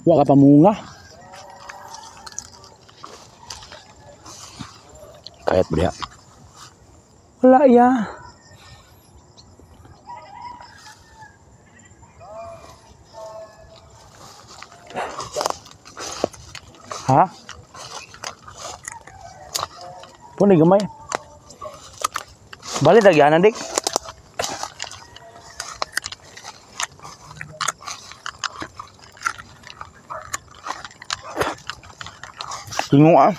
Wa ka pamunga. Kayat ba dia? Wala ya. Ha? Pun gamay. Balik lagi anak dik. Tengok ah.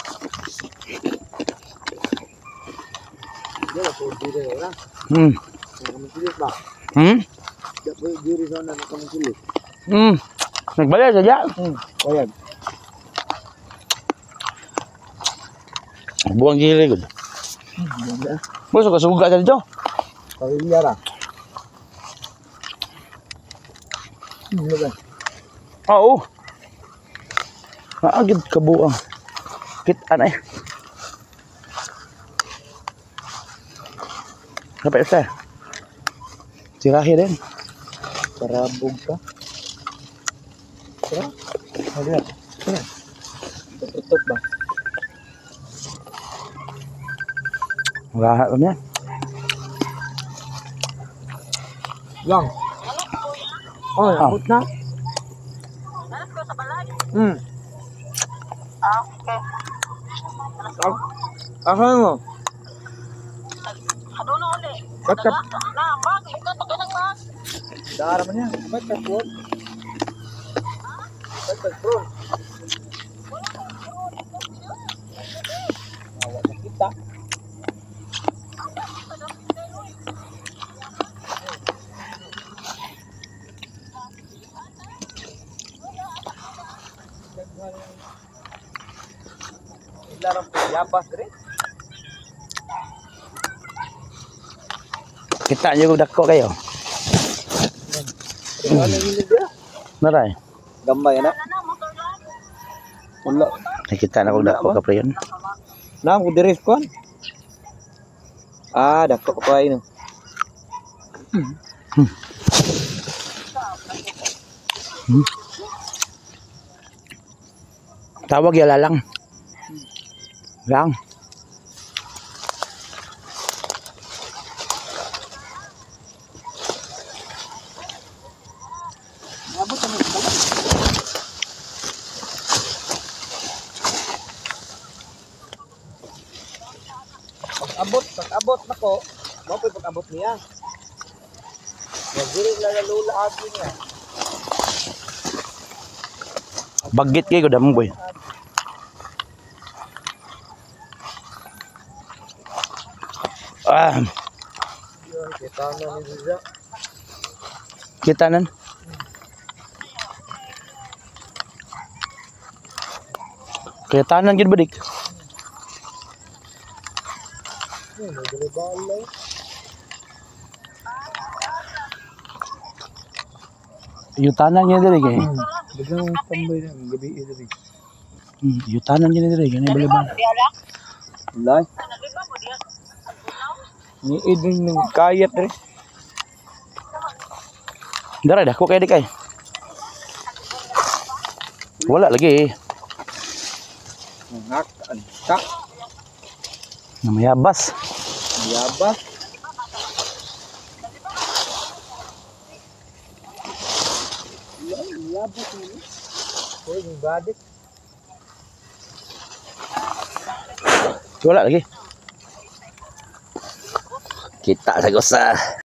Nagbalik saja. Bayad. Buang gili gud. Bos suka sa dito. Pamilya ra. Oo. Naagid kabuang. Kit-an eh. Kapit sa. Tirahi din. Parabog ka. Tara. Hali. Tara. Tutup ba? Lahat niya. Lang. Oh, abot na. Okay. Asan mo? Adono ulit. Ba't ka? Na, bag. Ikaw to ka ng bag. Dara man yan. Ba't ka po? Ba't ka po? Awa na kita. Larang yapas rin. Kita nyo dako kayo. Ano yung dia? Naray. Gambay na. Wala. Nakita na kong dako ka pre yun. Nam ko diris kon. Ah, dako pa ino. Tawag ya lalang. Lang. Abot na mo. Pag-abot nako, mo pa pag-abot niya. Wagiri lalula agi niya. Bagit kayo damang boy. Ah, Yun, kita na ni Ziza. kita nan. Kelihatan gid bedik. Nagdali balay. Yutanan niya diri kay. Dagang tambay na gabi diri. Yutanan niya diri kay bali ba. Lay. Ni idin ng kayat rin. Dara dah ko kay di kay. Wala lagi. Ngak, antak, Namanya bas. yabas. Yabas ini. Oh, yung badik. Wala lagi. Kita sa gosa.